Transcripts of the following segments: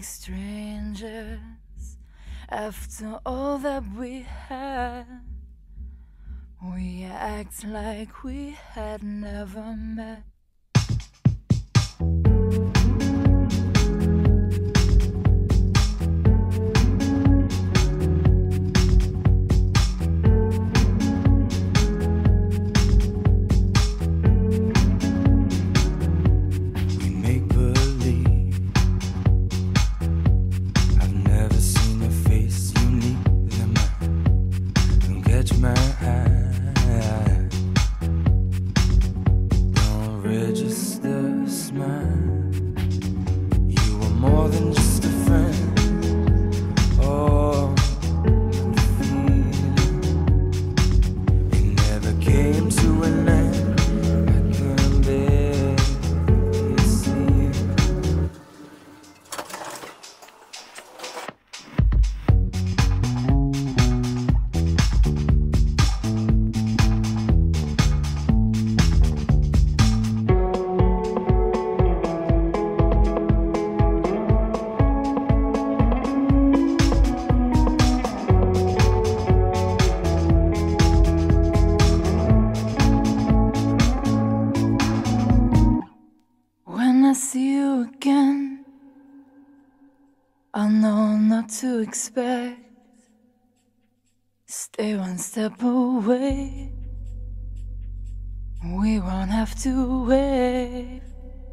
like strangers after all that we had. We act like we had never met. Register smile. You were more than just a friend. Oh, the feeling, it never came to an end. I couldn't bear to see it. When I see you again, I'll know not to expect. Stay one step away. We won't have to wait.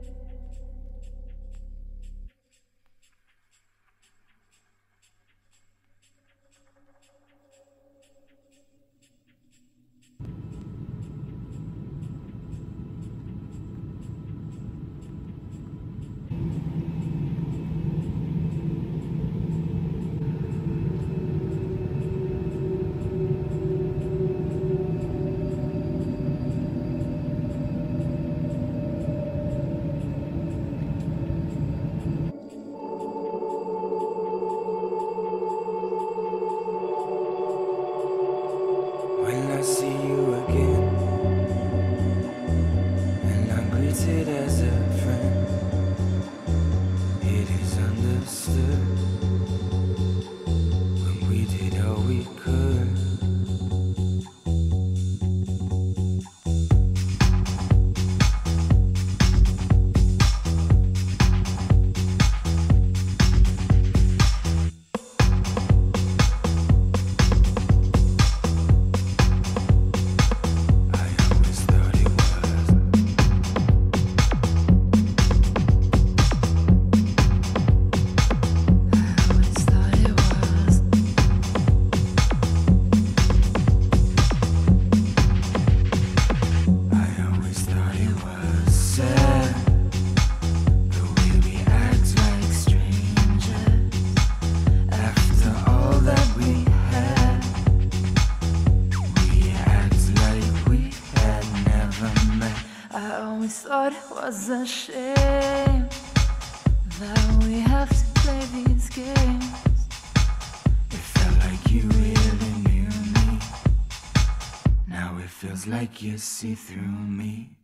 When I see you again, and I'm greeted as a friend, it is understood when we did all we could. I always thought it was a shame that we have to play these games. It felt like you really knew me. Now it feels like you see through me.